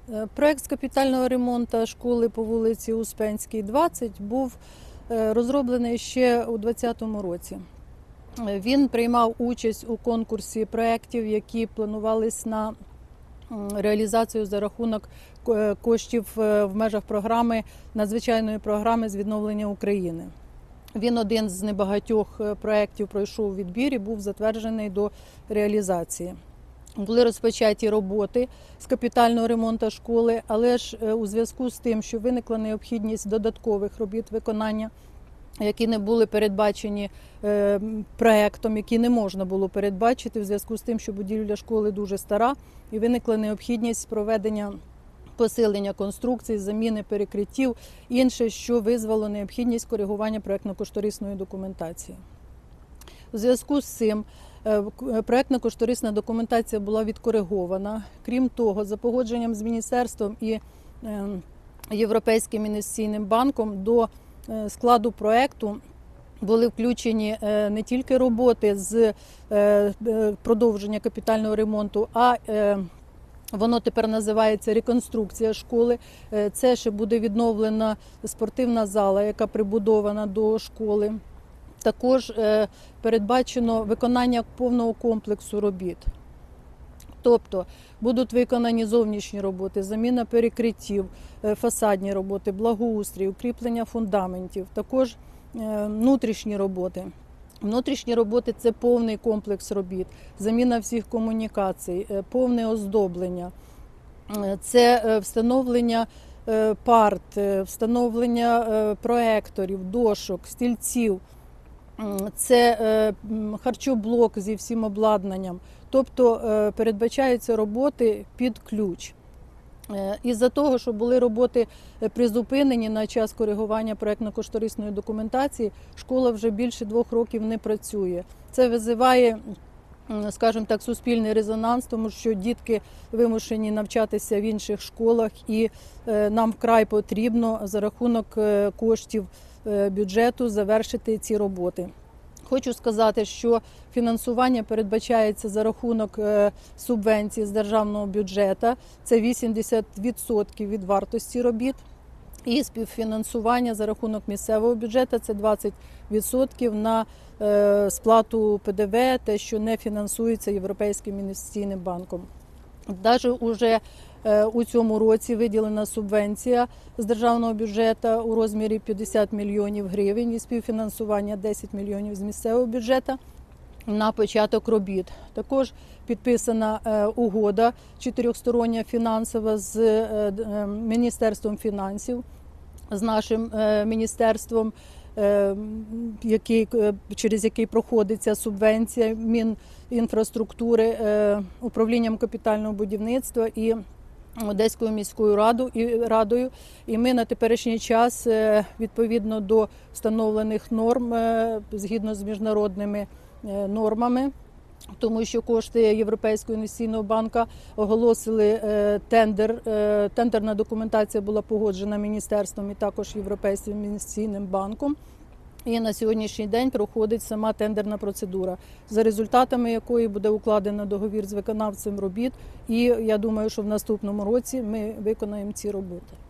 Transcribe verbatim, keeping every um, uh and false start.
Проект з капітального ремонту школи по вулиці Успенській, двадцять був розроблений ще у двадцятому році. Він приймав участь у конкурсі проєктів, які планувались на реалізацію за рахунок коштів в межах програми, надзвичайної програми з відновлення України. Він один з небагатьох проєктів пройшов відбір і був затверджений до реалізації. Були розпочаті роботи з капітального ремонту школи, але ж у зв'язку з тим, що виникла необхідність додаткових робіт виконання, які не були передбачені проєктом, які не можна було передбачити, в зв'язку з тим, що будівля школи дуже стара, і виникла необхідність проведення посилення конструкцій, заміни перекриттів, інше, що визвало необхідність коригування проєктно-кошторисної документації. У зв'язку з цим проєктно-кошторисна документація була відкоригована. Крім того, за погодженням з міністерством і Європейським інвестиційним банком до складу проєкту були включені не тільки роботи з продовження капітального ремонту, а воно тепер називається реконструкція школи. Це ще буде відновлена спортивна зала, яка прибудована до школи. Також передбачено виконання повного комплексу робіт. Тобто будуть виконані зовнішні роботи, заміна перекриттів, фасадні роботи, благоустрій, укріплення фундаментів, також внутрішні роботи. Внутрішні роботи – це повний комплекс робіт, заміна всіх комунікацій, повне оздоблення, це встановлення парт, встановлення проекторів, дошок, стільців, це харчоблок зі всім обладнанням. Тобто передбачаються роботи під ключ. Із-за того, що були роботи призупинені на час коригування проєктно-кошторисної документації, школа вже більше двох років не працює. Це визиває, скажімо так, суспільний резонанс, тому що дітки вимушені навчатися в інших школах, і нам вкрай потрібно за рахунок коштів бюджету завершити ці роботи. Хочу сказати, що фінансування передбачається за рахунок субвенцій з державного бюджету, це вісімдесят відсотків від вартості робіт, і співфінансування за рахунок місцевого бюджету, це двадцять відсотків на сплату Пе Де Ве, те, що не фінансується Європейським інвестиційним банком. Навіть уже у цьому році виділена субвенція з державного бюджету у розмірі п'ятдесят мільйонів гривень і співфінансування десять мільйонів з місцевого бюджету на початок робіт. Також підписана угода чотирьохстороння фінансова з Міністерством фінансів, з нашим міністерством, який, через який проходиться субвенція Мінінфраструктури, управлінням капітального будівництва і Одеською міською радою. І ми на теперішній час, відповідно до встановлених норм, згідно з міжнародними нормами, тому що кошти Європейського інвестиційного банку оголосили тендер. Тендерна документація була погоджена міністерством і також Європейським інвестиційним банком. І на сьогоднішній день проходить сама тендерна процедура, за результатами якої буде укладено договір з виконавцем робіт. І я думаю, що в наступному році ми виконаємо ці роботи.